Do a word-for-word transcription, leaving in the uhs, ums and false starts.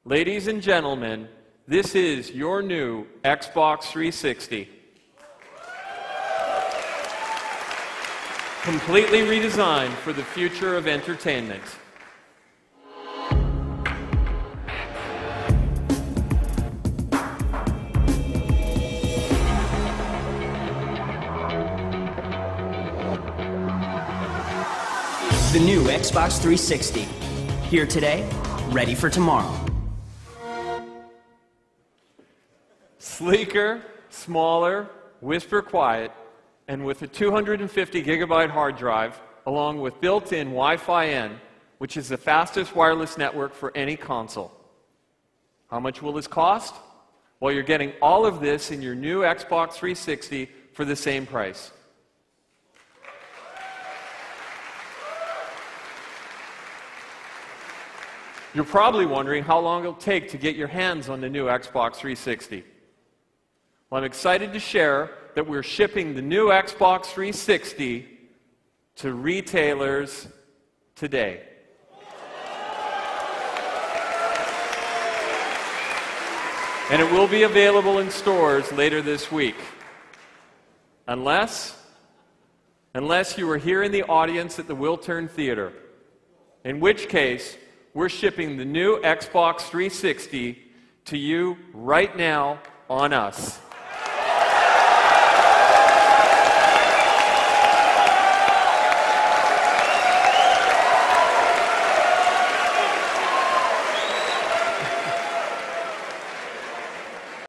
Ladies and gentlemen, this is your new Xbox three sixty. Completely redesigned for the future of entertainment. The new Xbox three sixty. Here today, ready for tomorrow. Sleeker, smaller, whisper quiet, and with a two hundred fifty gigabyte hard drive, along with built-in Wi-Fi N, which is the fastest wireless network for any console. How much will this cost? Well, you're getting all of this in your new Xbox three sixty for the same price. You're probably wondering how long it'll take to get your hands on the new Xbox three sixty. Well, I'm excited to share that we're shipping the new Xbox three sixty to retailers today. And it will be available in stores later this week. Unless, unless you were here in the audience at the Wiltern Theater, in which case, we're shipping the new Xbox three sixty to you right now on us.